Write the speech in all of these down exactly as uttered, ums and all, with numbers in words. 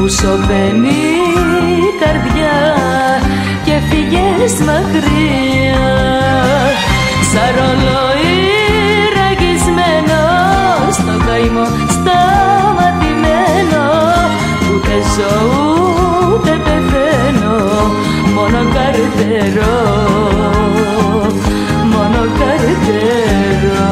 που σωπαίνει η καρδιά και φύγες μακριά. Σαν ρολόι ραγισμένο στο καημό σταματημένο, ούτε ζω ούτε πεθαίνω, μόνο καρτερώ, μόνο καρτερώ.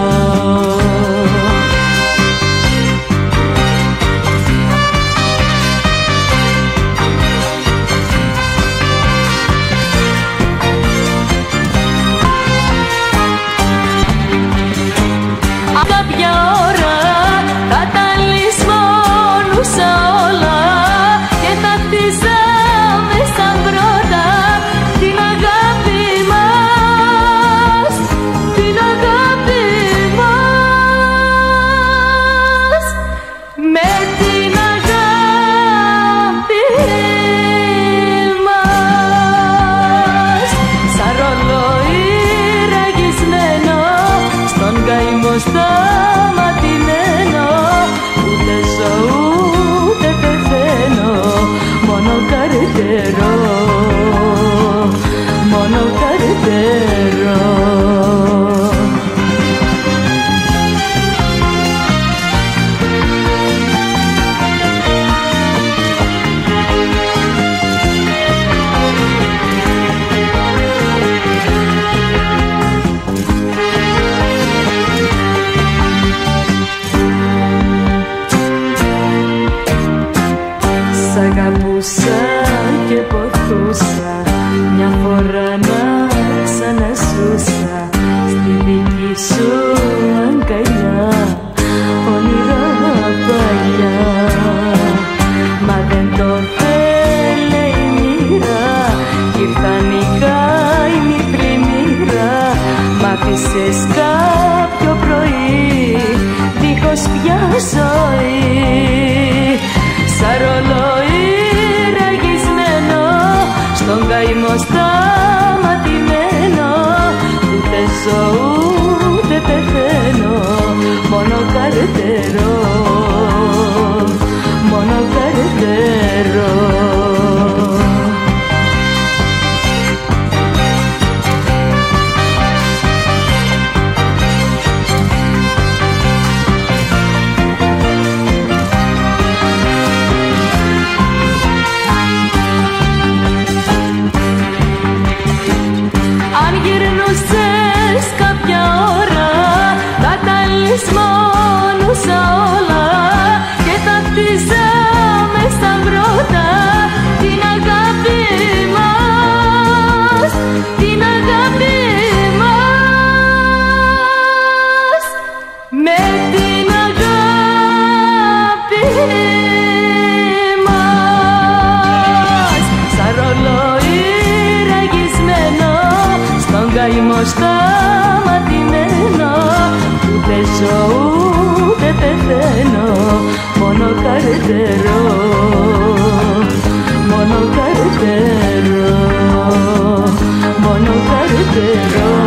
Κάποια ώρα θα τα λησμόνουσα όλα και θα χτίζαμε σαν πρώτα την αγάπη μας, την αγάπη μας. Με την αγάπη μας, σαν ρολόι ραγισμένο στον καημό σταματημένο, ούτε ζω ούτε πεθαίνω, μόνο καρτερώ, μόνο καρτερώ. Σ' αγαπούσα και ποθούσα μια φορά να ξαναζούσα στη δική σου αγκαλιά, όνειρα παλιά. Μα δεν το θέλε η μοίρα κι ήρθαν οι καημοί πλημμύρα. Μ' άφησες κάποιο πρωί δίχως πια ζωή, σαν ρολόι ραγισμένο στον καημό σταματημένο, ούτε ζω ούτε πεθαίνω, μόνο καρτερώ, μόνο καρτερώ. Αν γυρνούσες κάποια ώρα θα τα λησμόνουσα όλα και θα χτίζαμε σαν πρώτα την αγάπη μας, την αγάπη μας. Με την αγάπη μας, σαν ρολόι ραγισμένο στον καημό σταματημένο, ούτε ζω ούτε πεθαίνω, μόνο καρτερώ, μόνο καρτερώ, μόνο καρτερώ.